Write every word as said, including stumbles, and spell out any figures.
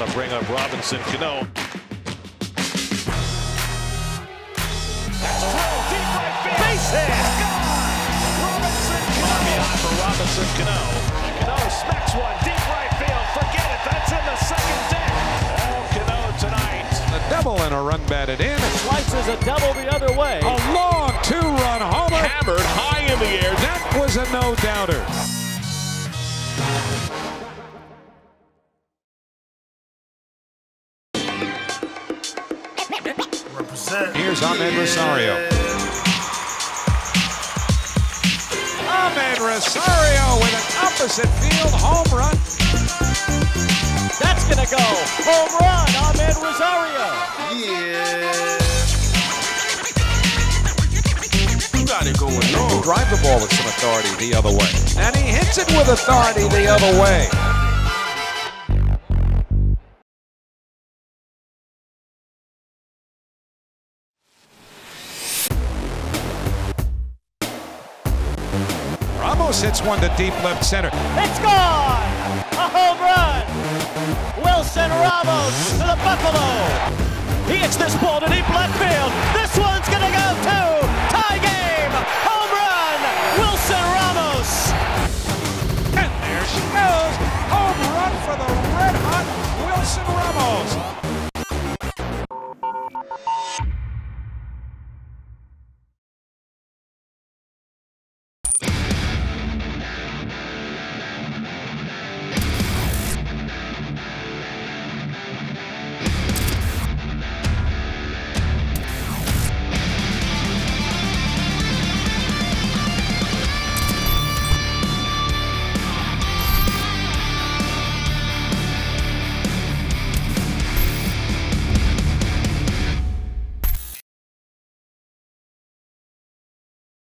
to bring up Robinson Canó. That's drilled deep right field. Base hit. Robinson Canó. For Robinson Canó. Canó smacks one deep right field. Forget it. That's in the second deck. Oh, Canó tonight. A double and a run batted in. Slices a double the other way. A long two-run homer. Hammered high in the air. That was a no-doubter. Here's Amed Rosario. Amed Rosario with an opposite field home run. That's gonna go. Home run, Amed Rosario. Yeah. You got it going on. He drive the ball with some authority the other way. And he hits it with authority the other way. Ramos hits one to deep left center. It's gone! A home run! Wilson Ramos to the Buffalo. He hits this ball to deep left field. This one's gonna go too!